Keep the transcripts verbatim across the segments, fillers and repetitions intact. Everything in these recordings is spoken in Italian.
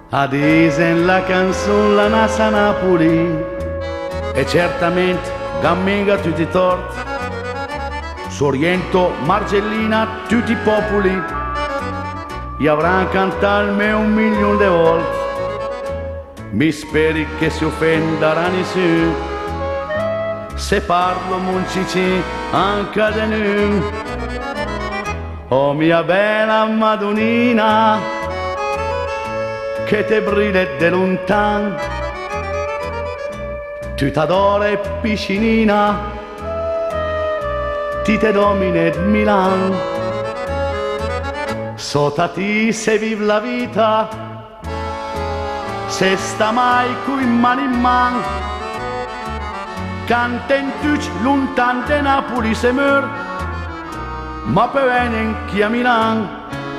A disen la canzone la nasa Napoli e certamente gammenga tutti i torti. Sorrento, Margellina, tutti i popoli gli avranno cantato me un milione di volte. Mi speri che si offenderà nessuno se parlo muncici anche di noi. Oh mia bella Madonnina, che te brilla de lontan, tu t'adore piscinina, ti te domine Milan. Sota ti se vive la vita, se sta mai qui mano in man, canten tutti lontan de Napoli se meur, ma poi viene chi a Milan.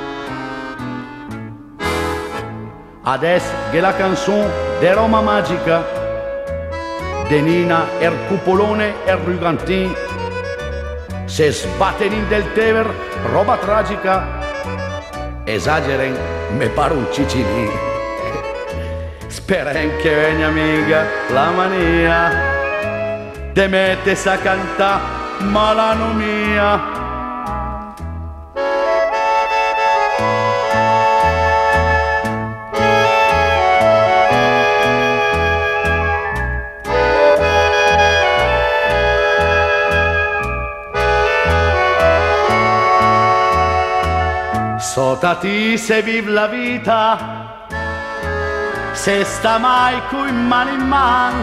Adesso che la canzone de Roma Magica, de Nina er cupolone er Rugantin, se sbatten in del Tever, roba tragica, esageren, me pare un cicilì. Speren che venga amica la mania, de mettes a cantare malano mia. Sotati se vive la vita, se sta mai qui mano in man,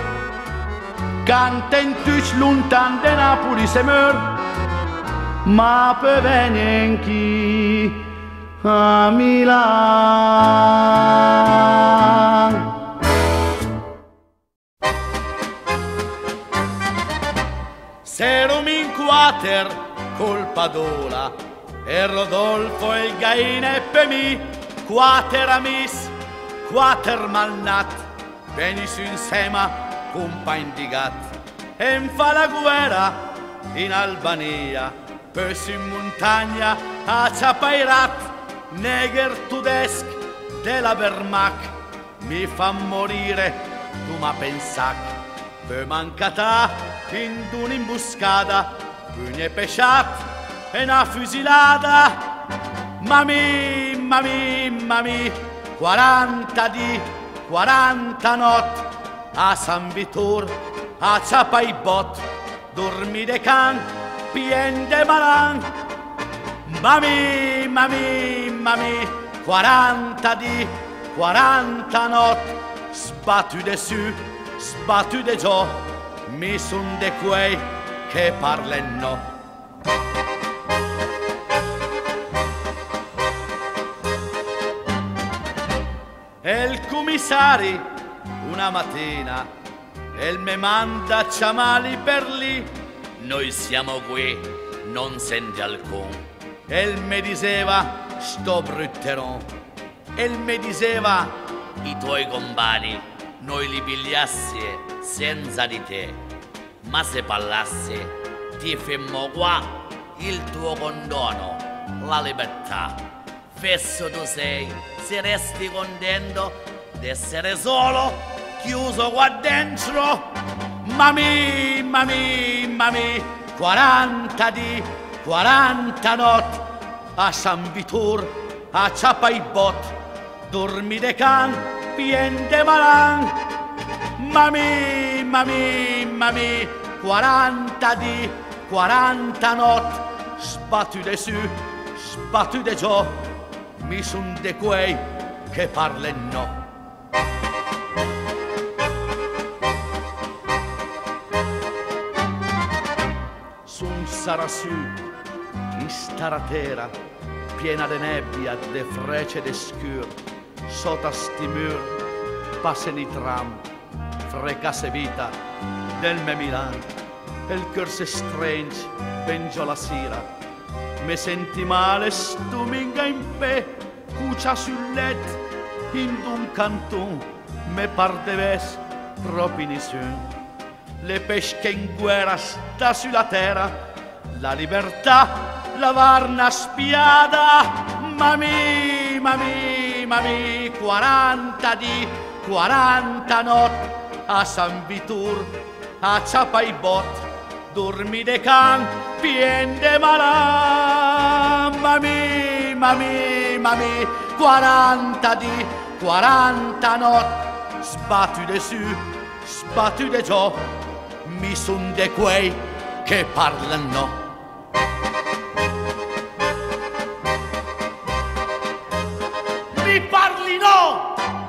canten tutti lontan de Napoli se meur, ma poi viene chi a Milan. Se non mi inquater colpa d'ola, e Rodolfo e il Gaine per mi, quater amis, quater malnat, veni su insieme, compagni di gat, e fa la guerra in Albania, poi su in montagna a Ciapairat, neger tudesc della Wehrmacht, mi fa morire, tu ma pensac, poi mancata in un'imbuscata, pugne pesciat, e una fusilata, mami, mami, mami, quaranta di, quaranta notti, a San Vitor, a Ciapaibot, dormi de can, pien de malan, mami, mami, mami, quaranta di, quaranta notti, sbattu de su, sbattu de giù, mi son de quei che parleno. E il commissario una mattina e me manda ciamali per lì, noi siamo qui, non senti alcun. E il me diceva sto brutterò, e il me diceva i tuoi compagni noi li pigliassi senza di te, ma se parlassi ti fermo qua il tuo condono, la libertà. Fesso tu sei, se resti contento d'essere solo, chiuso qua dentro. Mami, mami, mami, quaranta di, quaranta notti, a San Vitor, a Ciapaibot, dormi de can, pien de malan. Mami, mami, mami, quaranta di, quaranta notti, sbattu de su, sbattu de giù, mi son de quei che parleno. Sun sarà su, in sta terra, piena de nebbia, de frece de scur, sotto sti mur, passano i tram, frecasse vita del me Milan, e il cor se stringe, pengo la sera, me senti male, stuminga in pe, cucia sul letto, in un canton, me par de ves, proprio nessun. Le pesche in guerra sta sulla terra, la libertà la varna spiada, mami, mami, Mamì, mamì, quaranta di, quaranta notti a San Vitur, a Ciapaibot, dormi de can, pien de malan. Mamì, mamì, mamì, quaranta di, quaranta notti, sbattu de su, sbattu de giò, mi son de quei che parlano. Mi parli no!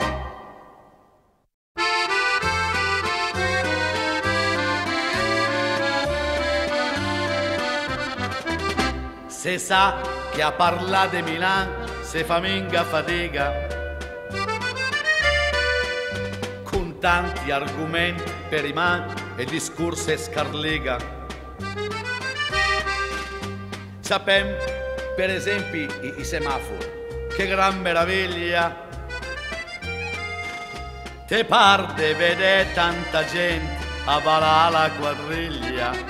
Se sa che a parlare di Milan se fa minga fatica, con tanti argomenti per i man e discorsi e scarlega. Sapem, per esempio, i, i semafori, che gran meraviglia. Te par de vedere tanta gente a ballare la quadriglia.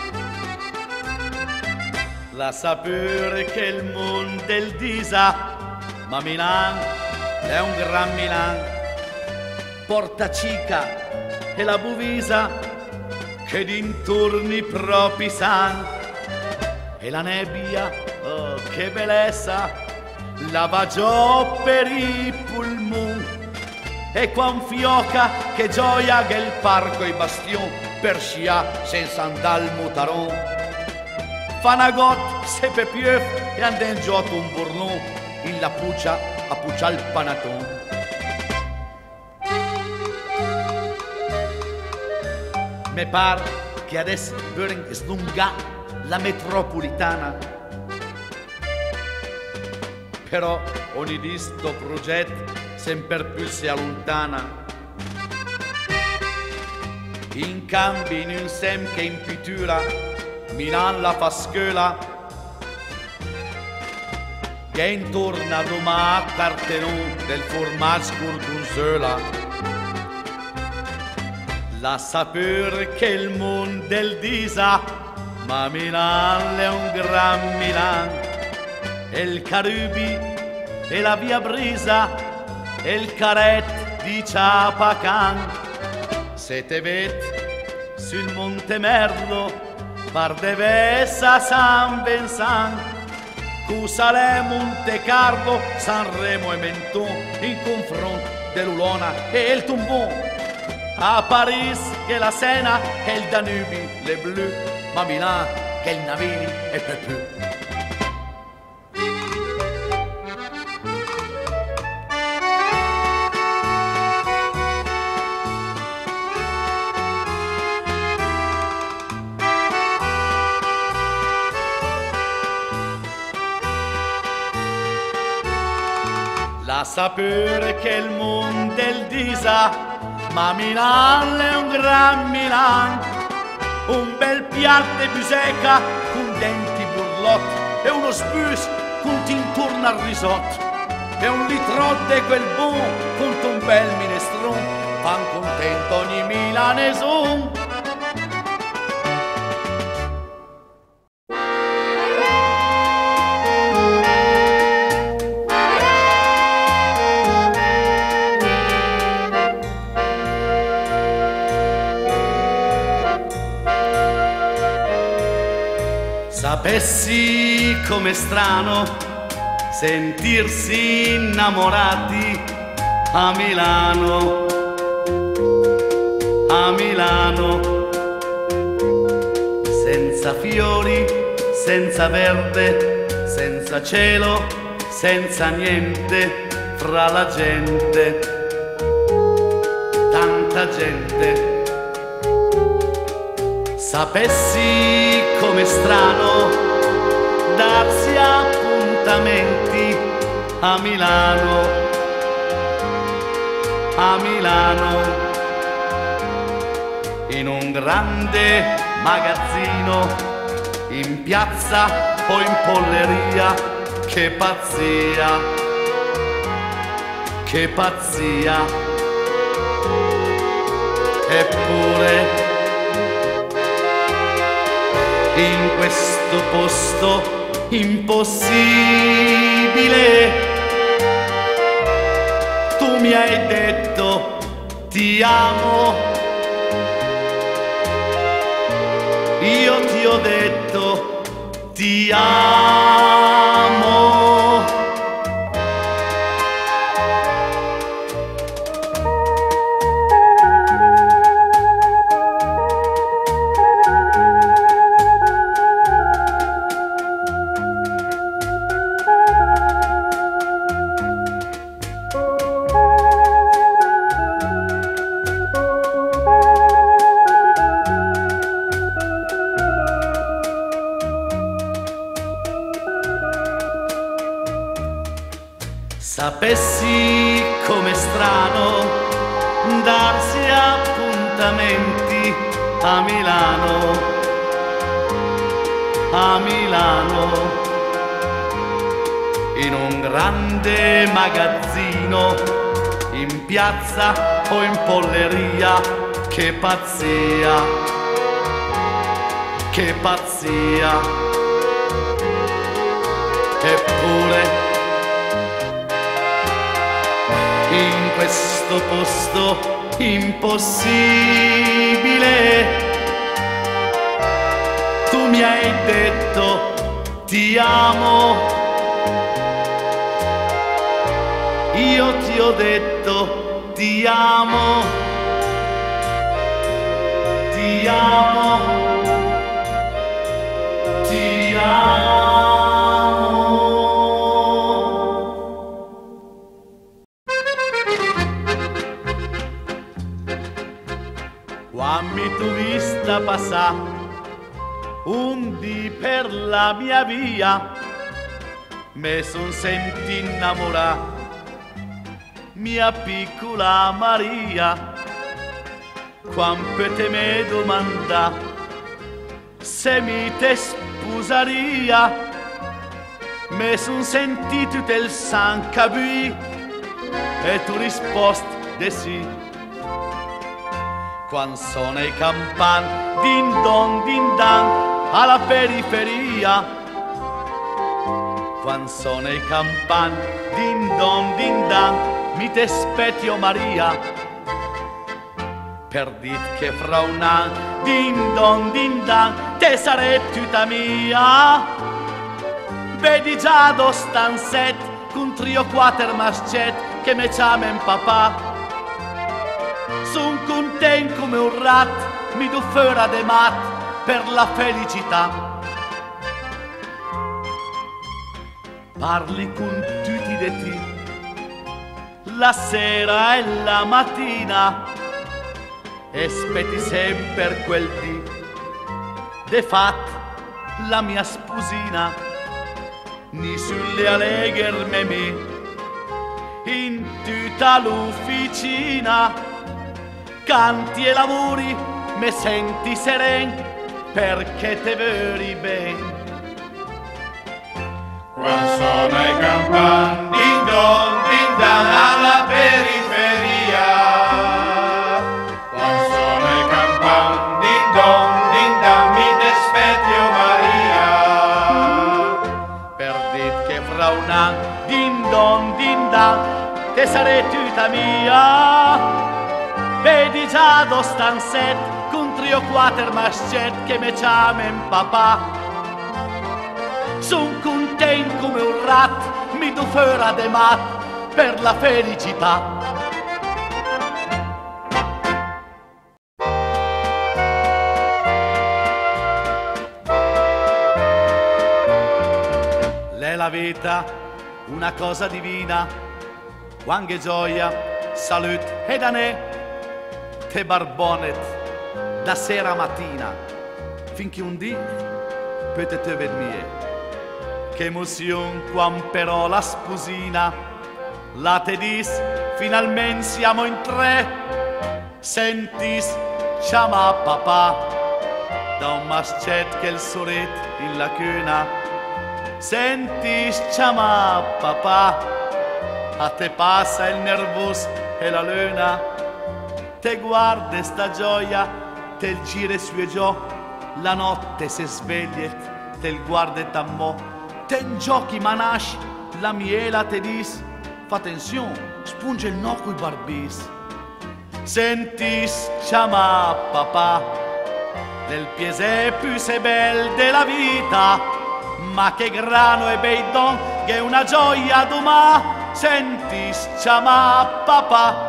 La sapere che il mondo del disa, ma Milan è un gran Milan. Porta Cica e la Buvisa che dintorni propri san. E la nebbia, oh che bellezza, la va giù per i pulmoni. E qua un fioca che gioia che il parco e i bastion per scia senza andare al mutaron. Fa una gotta, se per più e anda in gioco un burlon in la puccia a puccia il panaton. Me par che adesso vogliono slungare la metropolitana, però ogni di sto progetto sempre più si allontana. In cambio in un sem che in pittura Milan la fa scuola, che intorno a domà a Cartenon del formaggio gorgonzola. La sapere che il mondo del disa, ma Milan è un gran Milan. E il Carubi e la via Brisa e il caret di Ciapacan. Se te ved sul Monte Merlo par de Vessa San Vincent, cu Salè, Monte Carlo, Sanremo e Menton in confronto dell'Ulona e il Tombon. A Paris che la Sena e il Danubi, le Bleu, ma Milan che il Navini e Pepù. La sapere che il mondo del disa, ma Milan è un gran Milan. Un bel piatto di buseca con denti burlotti e uno spus con tintorno al risotto e un litro di quel bon con un bel minestron, fan contento ogni milaneson. Sapessi com'è strano sentirsi innamorati a Milano, a Milano, senza fiori, senza verde, senza cielo, senza niente, fra la gente, tanta gente. Sapessi com'è strano darsi appuntamenti a Milano, a Milano, in un grande magazzino, in piazza o in polleria, che pazzia, che pazzia. Eppure in questo posto impossibile mi hai detto ti amo, io ti ho detto ti amo. Sapessi com'è strano darsi appuntamenti a Milano, a Milano, in un grande magazzino, in piazza o in polleria, che pazzia, che pazzia, eppure in questo posto impossibile tu mi hai detto ti amo, io ti ho detto ti amo, ti amo, ti amo. Quando tu vista passà un dì per la mia via, me son senti innamorà, mia piccola Maria. Quando te me domanda se mi te sposaria, me son senti tutto il san cabui e tu risposti de sì. Quando sono i campan, din don din dan, alla periferia. Quando sono i campan, din don din dan, mi te spetio Maria. Per dit che fra un an, din don din dan, te sarei tutta mia. Vedi già do stanzet, con trio quater maschet, che me chiamen papà. Son content come un rat, mi do fuori de mat per la felicità. Parli con tutti de ti, la sera e la mattina, e aspetti sempre quel dì. De fat la mia sposina, ni sulle allegre me, in tutta l'ufficina. Canti e lavori, me senti seren, perché te veri ben. Quando sono i campan, din don, din dan, alla periferia. Quando sono i campan, din don, din dan, mi despettio Maria. Per dit che fra un an, din don, din dan, te sarei tutta mia. Vedi già do stanzet, con trio quater maschet, che me chiamen papà. Son content come un rat, mi do fuori de mat per la felicità. L'è la vita, una cosa divina, quando è gioia, salute e danè. Te barbonet da sera a mattina, finché un dì potete ved mie. Che emozione quando però la sposina, la te dis, finalmente siamo in tre. Sentis, chiama papà, da un maschet che il soret in la cuna. Sentis, chiama papà, a te passa il nervos e la luna. Te guarda sta gioia, te gire su e giù, la notte se sveglia, te guarda e t'ammò, te giochi manash, la miela te dis, fa attenzione, spunge il no coi barbis. Sentis chiama papà, del piese più se bel della vita, ma che grano e bei don, che una gioia domà. Sentis chiama papà.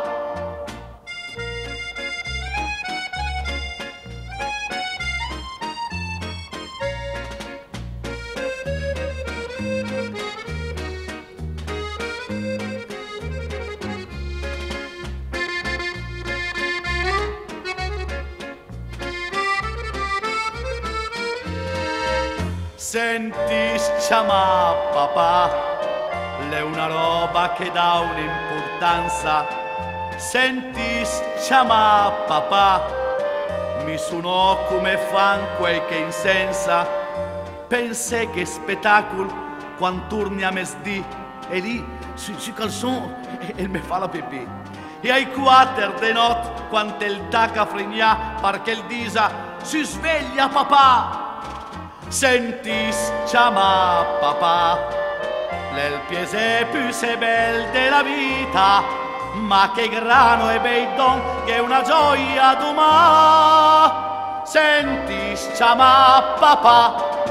Sentis chiama papà, l'è una roba che dà un'importanza. Sentis chiama papà, mi suonò come fan quel che insensa. Pensai che spettacolo quando torni a mesdì e lì si, si calzò e, e me fa la pipì. E ai quattro de notte quando il taca fregna perché il disa si sveglia papà. Sentis chiama papà, nel piese più se bel della vita, ma che grano e bei don, che una gioia domà. Sentis chiama papà.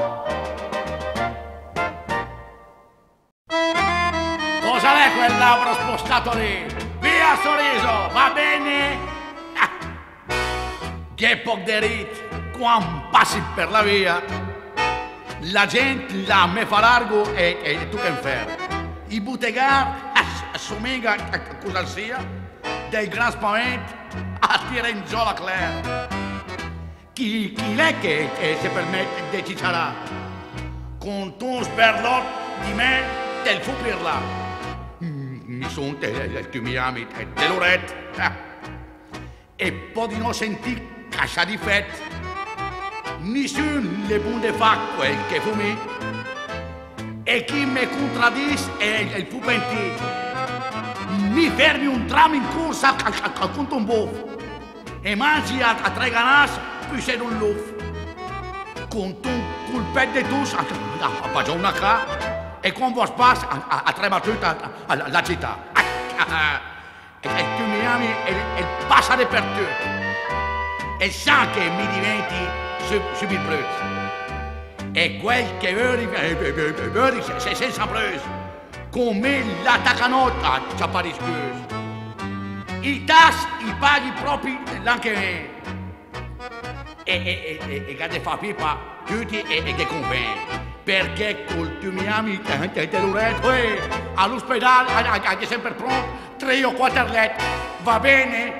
Cosa è quel labbro spostato lì? Via sorriso, va bene? Ah. Che poc de rit, quando passi per la via, la gente la me fa largo e, e tu che inferno. I buttegar assomiglia a cosa sia, del gran spavento a tirare in giù la Claire. Chi, chi è che, che si permette di cicciarà? Con tu sperlot di me del fu pirla. Mi sono del tu mi ami dell'oret e poi di non sentire caccia di fette. Nessun le punte fa quel che fu me e chi mi contraddis è il fu pentito. Mi fermi un tram in corsa con un buffo e mangi a, a tre ganas più sei un luff con un colpetto di tus a, a, a pagò una ca e con vuoi spazio a, a, a tre battute alla città e tu mi ami e passa dappertutto e sa che mi diventi subito brut. E quel che vedi, vedi, sei senza preso. Con me la tacanotta ci pari scusa. I tas, i paghi propri anche me. E, e, e, e che fa pipa tutti e, e che conviene. Perché col tu mi ami te lo retto e all'ospedale anche sempre pronto, tre o quattro letti. Va bene?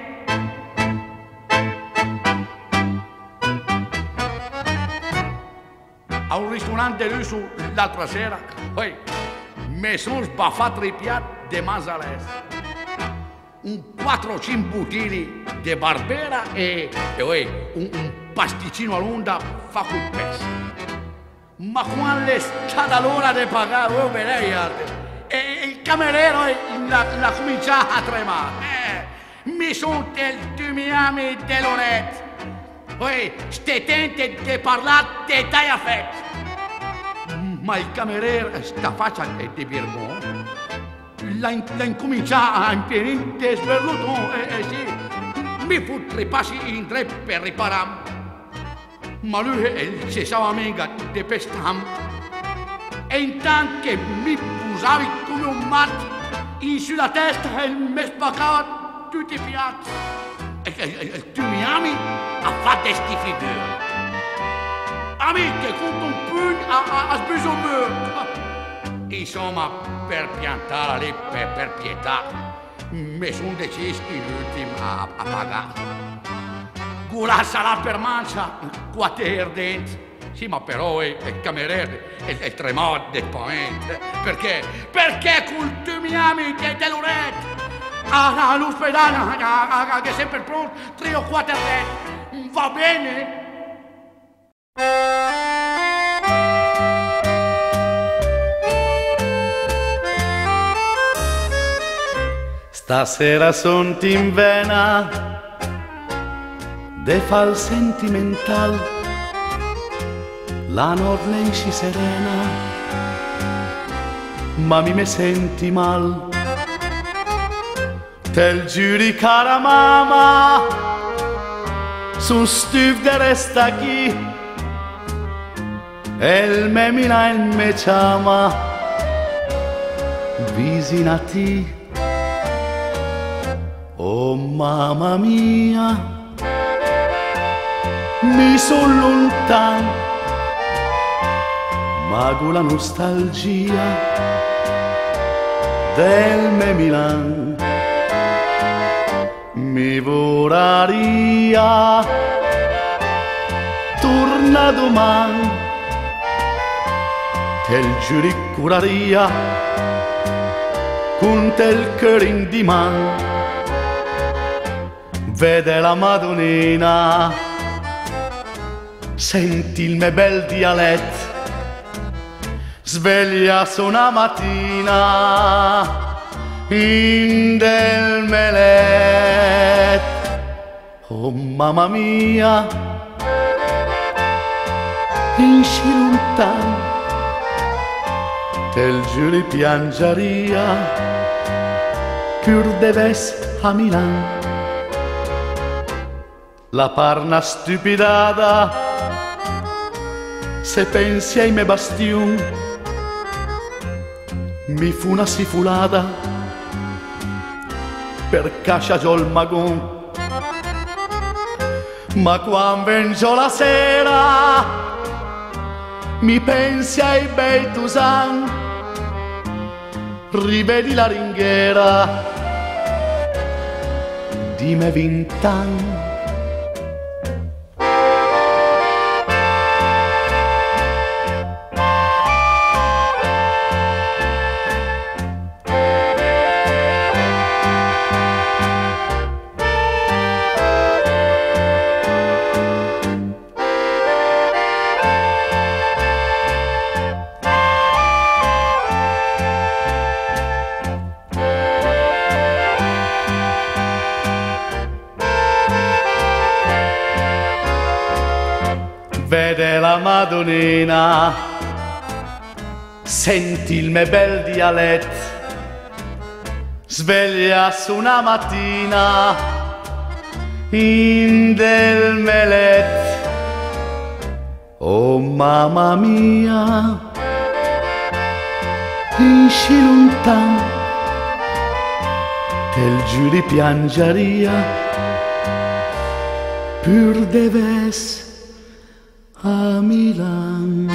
A un ristorante russo l'altra sera, poi mi sono sbaffato i piatti di Mazales, un quattro o cinque bottiglie di Barbera e, e poi un, un pasticcino all'onda fa col pezzo. Ma quando è stata l'ora di pagare, oh, lei, e il cameriere l'ha, l'ha cominciato a tremare. Eh, mi sono del tu mi ami dell'oretto. Poi ste tente di parlare di taglia fette. Ma il cameriere, sta faccia di Birmont, l'ha, l'ha incominciato a impianire di sberlutone e, e sì, mi fu tre passi in tre per riparare. Ma lui si stava mica di pestam. E intanto che mi pusavi come un matto in sulla testa e mi spaccava tutti i piatti. E, e, e tu mi ami a fare sti figure. Amiche, con un pugno a, a, a sbisommer. Insomma, per piantare lì, per, per pietà, mi sono deciso in l'ultimo a, a pagare. Gula salata per mancia, quattro denti. Sì, ma però il, il cameriere è, è tremato del pavente. Perché? Perché col tu mi ami dell'oretto. Ah, all'ospedale, che è sempre pronto, tre o quattro letti. Va bene? Stasera son in vena de fal sentimental, la notte esci serena, ma mi me senti mal. Tel giuri cara mamma, sun stup de resta aquí. El me mira, el me llama, vicino a ti. Oh mamma mia, mi son lontan, ma con la nostalgia del me Milan mi voraria. Torna domani, tel giuri curaria, con tel cœur in di man. Vede la Madonnina, senti il mio bel dialetto, sveglia su una mattina in del melet. Oh mamma mia, in sci lontan, tel giuri piangeria, pur deves a Milan. La parna stupidata, se pensi ai miei bastion, mi fu una sifulata per casciagiò il magon. Ma quando vengo la sera, mi pensi ai bei tusan, rivedi la ringhiera di me vint'anni. Vede la Madonnina, senti il mio bel dialetto, sveglia su una mattina in del melet. Oh mamma mia, in sci lontan, tel giuri piangeria, pur deves a Milan.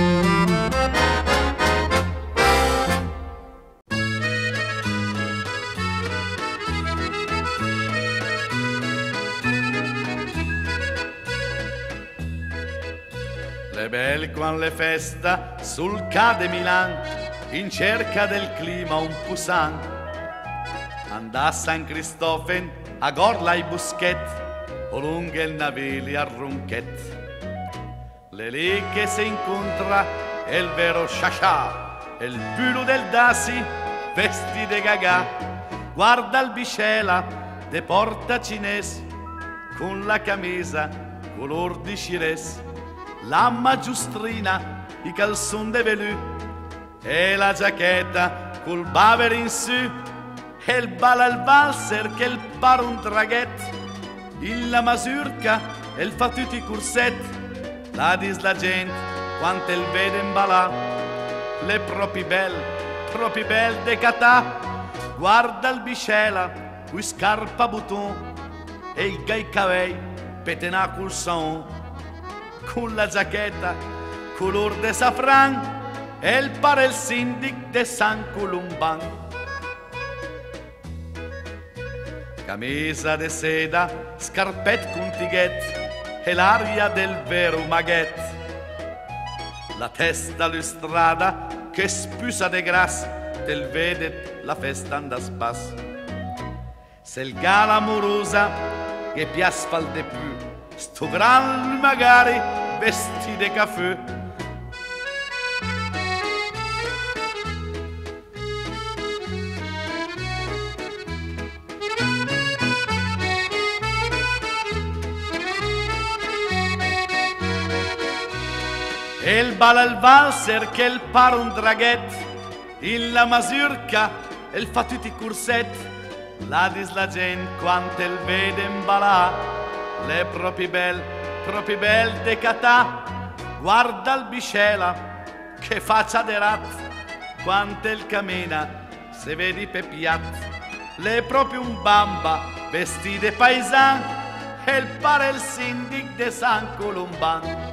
Le belle quan le festa sul Ca de Milan, in cerca del clima un pusan. Andà a San Cristofen a Gorla i Buschet, o lungo il navili a Ronquet. Le lì che si incontra è il vero Sciascià, e il pulo del Dasi, vesti de gagà. Guarda il biscela de porta cines, con la camisa color di Cires, la maggiustrina, i calzon de velù, e la giacchetta col baver in su, e il bal al valser che il par un traghet, in la masurca e il fa tutti i curset. La dis la gente, quante il vede in balà, le proprie belle, proprie belle de catà. Guarda il biscela, cui scarpa bouton, e il gai cavei, petenà col son, con la giacchetta, color de safran, e il pare il sindic de San Columban. Camisa de seda, scarpet con tighet, e l'aria del vero maghet. La testa lustrada che spusa de gras, del vedet la festa andas pas. Se il gala amorosa che piasfal de più, sto gran magari vesti de caffè. E il bal al valser che il par un draghet, in la masurca e il fa tutti i curset. La dis la gente quante il vede imbalà, le proprie belle, proprie belle decatà. Guarda il biscela che faccia de rat, quante il cammina, se vedi pepiat. Le proprio un bamba, vestite paisan, e il pare il sindic de San Colomban.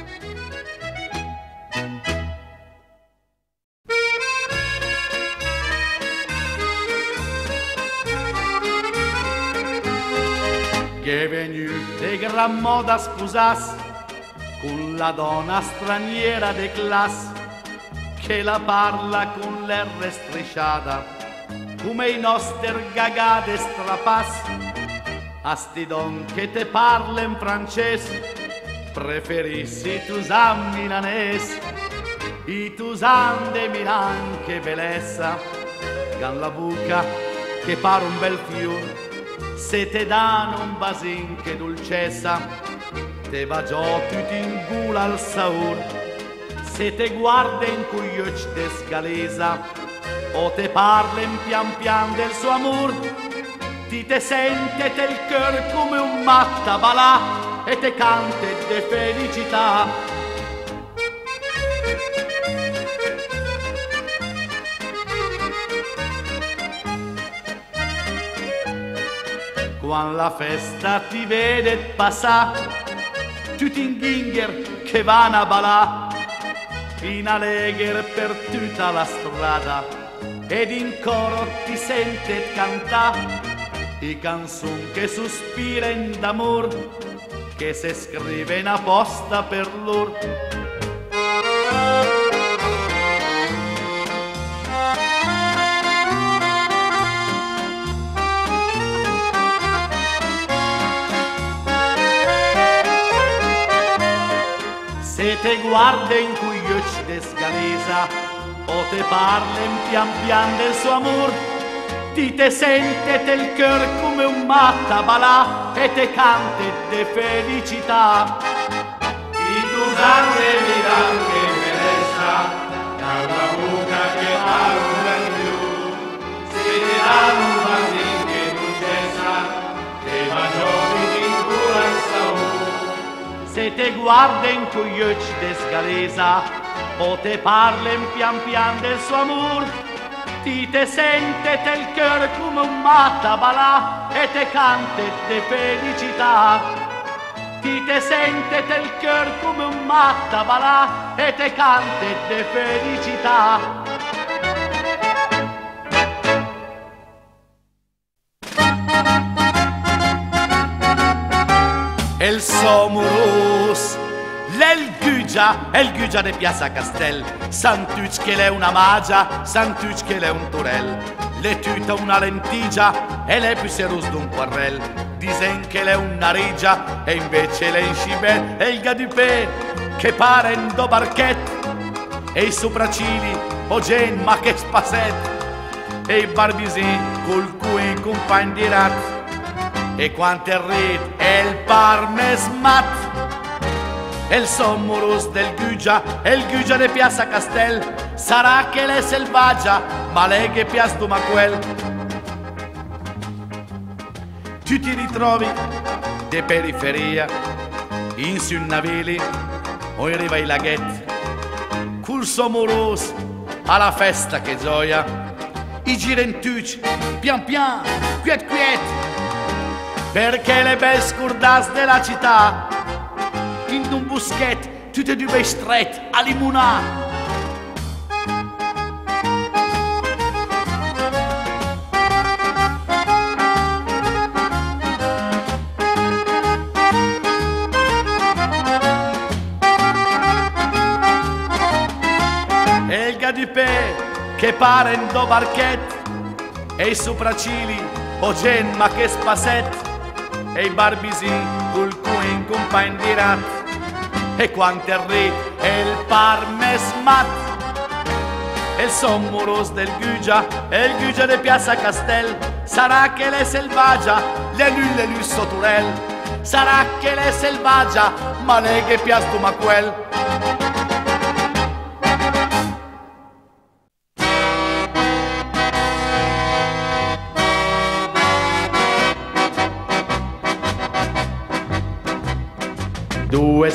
Che è venuto de gran moda sposas con la donna straniera de classe, che la parla con l'R strisciata come i nostri gagade strapass. A sti don che te parla in francese preferissi tu san milanese, i tu san de Milan che bellezza, gan la buca che pare un bel fior. Se te danno un basin che dolcezza, te va già tutto in gula al saur. Se te guarda in cui occhi te scalesa, o te parlen pian pian del suo amor, ti te sente te il cœur come un matta balà e te cante de felicità. Quando la festa ti vede passà, tutti in ghinger che vanno a balà, in allegher per tutta la strada, ed in coro ti sente cantà i canzoni che sospiren d'amor, che se scriven apposta per loro. Se te guarda in cui occhi te scalesa, o te parlen pian pian del suo amor, ti te sente te il cœur come un matta balà e te cante de felicità. I tu sangue mi dan che bellezza, dalla buca che parla in più, se ti danno un basin che dolcezza, te va giorni in cura il saur. Se te guarda in cui occhi te scalesa, o te parlen pian pian del suo amor, ti te sente te il cœur come un matta balà e te cante de felicità. Ti te sente te il cœur come un matta balà e te cante de felicità. El Somorus, l'el Gugia, el Gugia de Piazza Castel, Santuc che l'è una magia, Santuc che l'è un turel, le tuta una lentigia e le piserus d'un quarrel, disen che l'è una rigia e invece l'è in scibel, e il gadupè che pare in do barchet, e i sopraccigli, o gen ma che spasset, e i barbisin col cui compagni di rat, e quanto è rit e il parmesmat, e il Somorus del Gugia, e il Gugia de Piazza Castel, sarà che l'è selvaggia, ma lei che piace ma quel. Tu ti ritrovi de periferia, in su navili o in riva ai laghetti, col Somorus alla festa che gioia, i girentucci pian pian, quiet quiet, perché le belle scurdas della città in un buschet tutte due strette a limonà. E il gadupè che pare in do barchet, e i sopraccigli o gen ma che spasset, e i barbisin col cui in compagni di rat, e quanto è rit e il parmesmat, e il Somorus del Gugia, e il Gugia de Piazza Castel, sarà che l'è selvaggia, le lui le lui soturel, sarà che l'è selvaggia, ma lei che piace ma quel.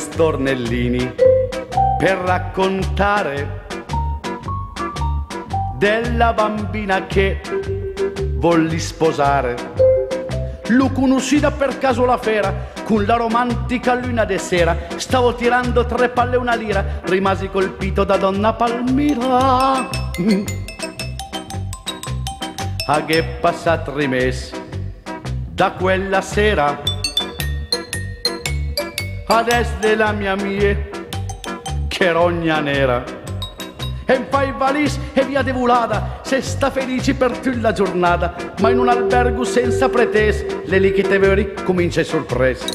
stornellini per raccontare della bambina che volli sposare. L'ho conosciuta per caso la fera, con la romantica luna de sera. Stavo tirando tre palle e una lira, rimasi colpito da donna Palmira. A che passat tre mesi da quella sera, adesso della mia mia che rogna nera. E fai valis e via devolata, se sta felice per tutta la giornata, ma in un albergo senza pretese, le lì che te veri comincia a sorpresa.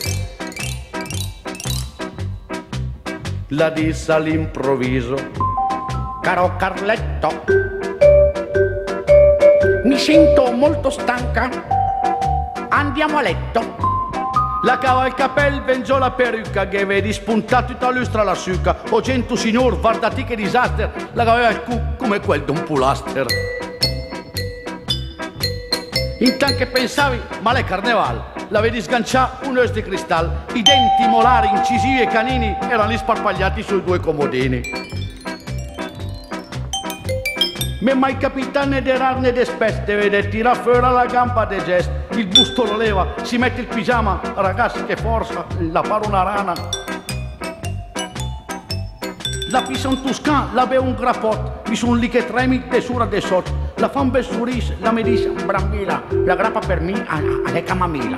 La disse all'improvviso: caro Carletto, mi sento molto stanca, andiamo a letto. La cava il capello, vengiò la peruca, che vedi spuntato tutta lustra la succa. O cento signor, guardati che disastro, la cavava il cu come quel d'un pulaster. Intanto che pensavi, ma l'è carneval, la vedi sganciare un os di cristallo, i denti, molari, incisivi e canini erano lì sparpagliati sui due comodini. Mi è mai capitato né di raro né di spesso di vedere tira fuori la gamba de gesto. Il busto lo leva, si mette il pigiama, ragazzi che forza, la pare una rana. La pisa un toscan, la beve un grappot, mi son lì che tremi de sura de sotto. La fa un bel sorriso, la mi dice, brambila, la grappa per me alle camamila.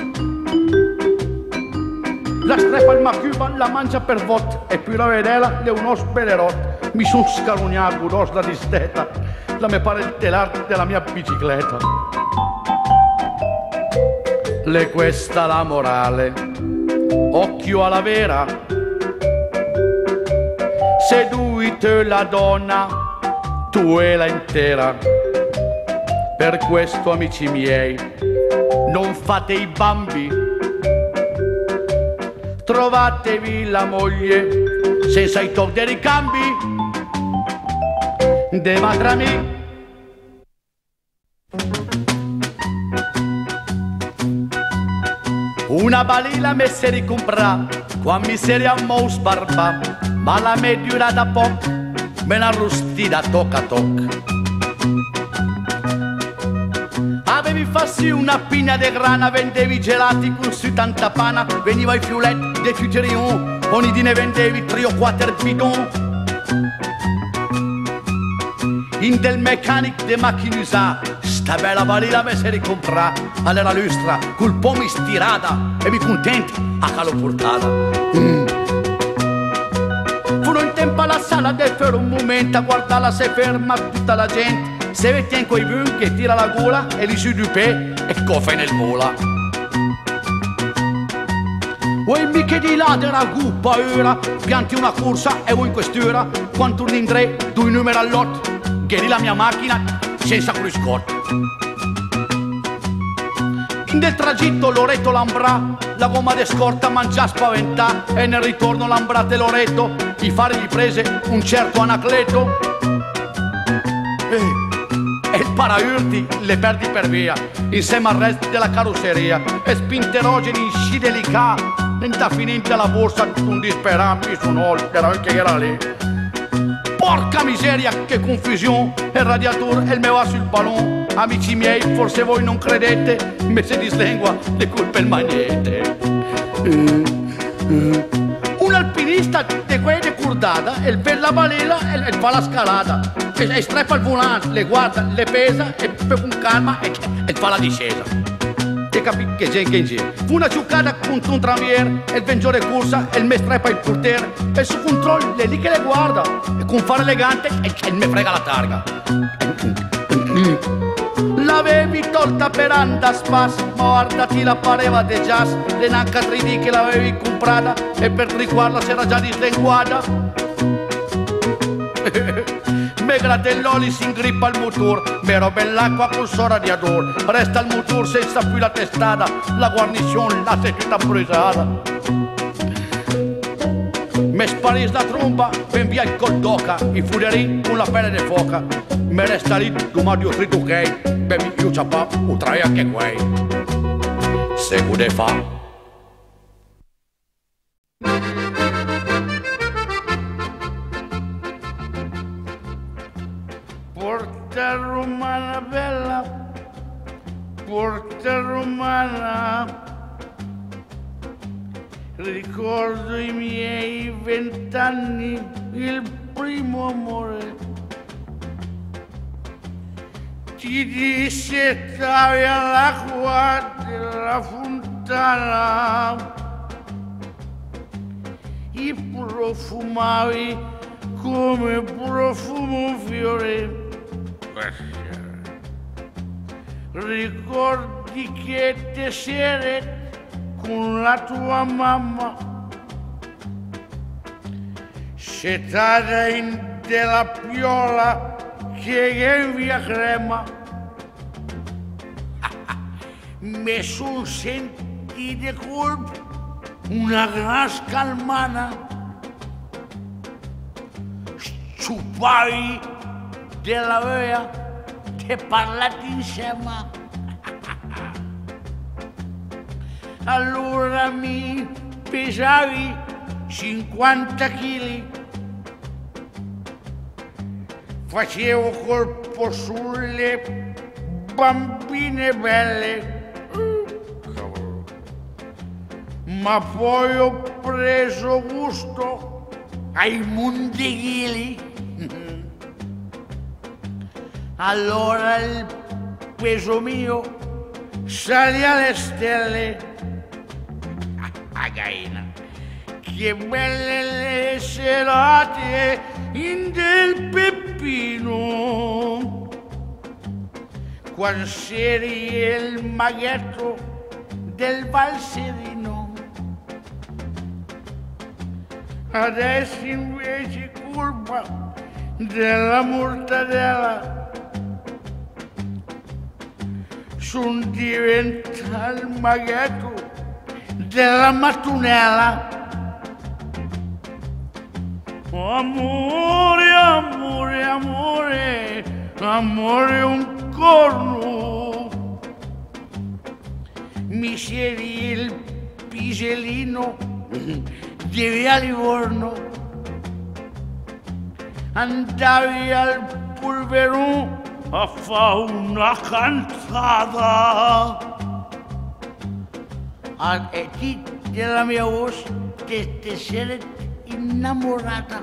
La strepa il macuba, la mangia per vot, e più la vedela le uno spederot. Mi son scarognato, dos da distetta, la me pare il telar della mia bicicletta. Le questa la morale, occhio alla vera, seduite la donna, tu e la intera. Per questo, amici miei, non fate i bambi, trovatevi la moglie senza i tocchi dei ricambi. De matrami. Una balila me se ricomprà, qua mi se riammò sbarba, ma la me dura da poc, me la rustida toc a toc. Avevi fassi una pigna de grana, vendevi gelati con su tanta pana, veniva i fiuletti de futerion, ogni dì ne vendevi tre o quattro bidon. In del meccanic de macchine usate, sta bella balila me se ricomprà, allora lustra, col po' mi stirata, e mi contenti a calo portata. Mm. Furono in tempo alla sala del per un momento a guardarla se ferma tutta la gente, se vette in quei bun che tira la gola e li su du pe e coffa nel vola. Vuoi mica di là della guppa ora, pianti una corsa e vuoi in quest'ora, quando torni in tre, due numeri all'otto, che di la mia macchina senza cruscotto. In del tragitto Loreto Lambrà, la gomma de scorta mangia spaventà, e nel ritorno Lambrate Loreto, i fari gli prese un certo Anacleto. E, e il paraurti le perdi per via, insieme al resto della carrozzeria, e spinterogeni in sci delicati, lenta finente la borsa, un disperampi su noi, era anche era lì. Porca miseria, che confusione, il radiatore e il meva sul ballon. Amici miei, forse voi non credete, me se dislengua le colpe il magnete. Mm, mm. Un alpinista di quelle de curdata, e vede la balena e fa la scalata, e, e streppa il volante, le guarda, le pesa, e per con calma e, e fa la discesa. E capì che gente in giro. Fu una ciuccata con un tramiere, e il vengio de corsa, e il me streppa il portiere, e su controllo è lì che le guarda, e con fare elegante, e, e me frega la targa. L'avevi tolta per andare a spas, ma guardati la pareva de jazz, le nanca tre D che l'avevi comprata, e per riquarla si era già dislenguata. Me gratelloli si ingrippa il motor, mero bell'acqua con sora di ador, resta il motor senza più la testata, la guarnizione la sei tutta brusata. Me sparis la tromba, ben via il col d'oca, i fuleri con la pelle de foca, me resta lì domani ho scritto ok, ben io ciapà, utrai anche quei. Se può fa. Porta romana bella, porta romana, ricordo i miei vent'anni, il primo amore. Ti disse stavi all'acqua della fontana e profumavi come profumo fiore. Ricordi che te sere con la tua mamma settata in della piola che è in via Crema. Mi son sentito colpo una gran scalmana. Sciupavi della vea e parlate insieme. Allora mi pesavi cinquanta chili, facevo colpo sulle bambine belle, ma poi ho preso gusto ai mondeghili. Allora il peso mio salì alle stelle. Ah, Gaina, che belle le serate in del Peppino, quando c'eri il maghetto del Valserino. Adesso invece colpa della mortadella son diventa il maghetto della mattunella. Amore, amore, amore, amore un corno, mi siedi il pisellino di via Livorno, andavi al Polverone a fare una cantata. Ah, e ti della mia voce che ti sei innamorata.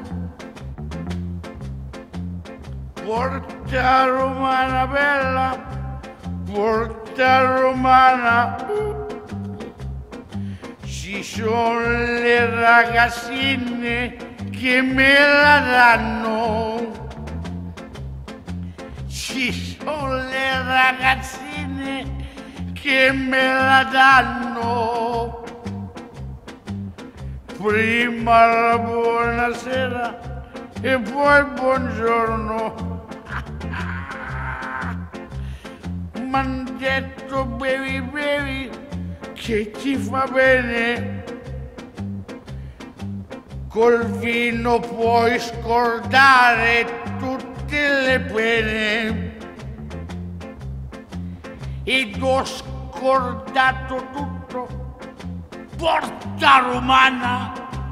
Porta romana bella, porta romana, ci sono le ragazzine che me la danno. Ci sono le ragazzine che me la danno. Prima la buonasera e poi il buongiorno. M'han detto bevi bevi che ti fa bene. Col vino puoi scordare tutte le pene. Ed ho scordato tutto, porta romana.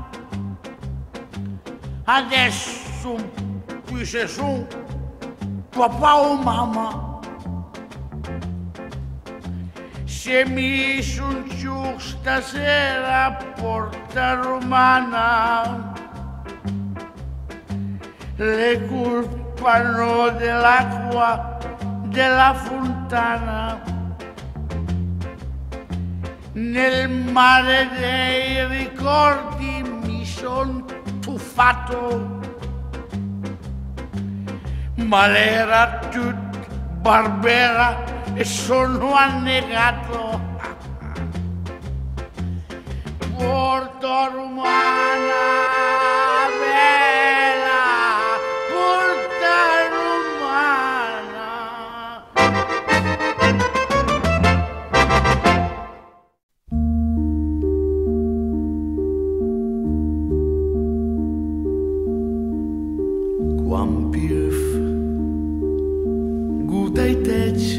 Adesso qui se sono papà o mamma. Se mi son giù stasera porta romana, le colpano dell'acqua della fontana. Nel mare dei ricordi mi son tuffato, ma l'era tutta barbera e sono annegato. Porta romana bella, porta romana. Quan piove guda i teci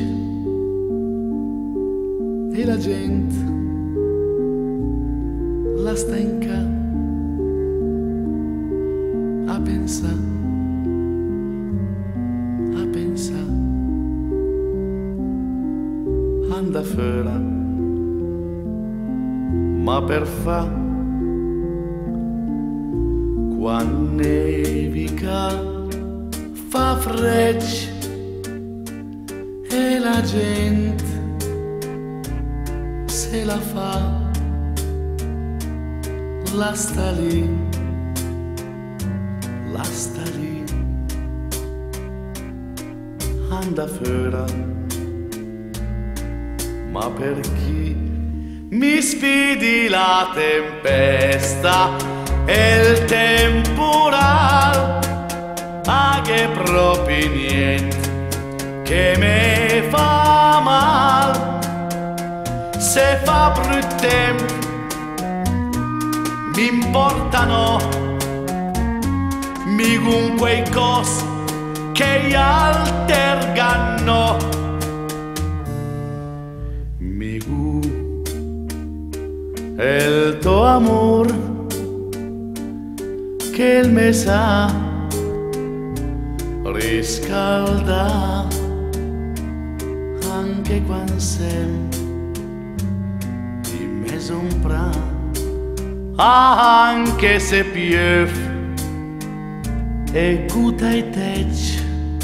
e la gente la sta in ca a pensare, a pensare. da fuori, ma per fa quando nevica fa freccia e la gente se la fa, la sta lì, la sta lì, anda fuori. Ma per chi mi sfidi la tempesta e il temporal, ma che proprio niente che mi fa mal. Se fa brutto tempo mi importano mica quei cose che gli altergano. E il tuo amor che il me sa riscalda anche quando sempre di me sompra, anche se piove e guta i tec,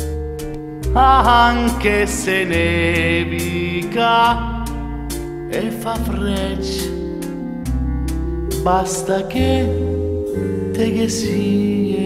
anche se nevica e fa freccia. Basta che te che sia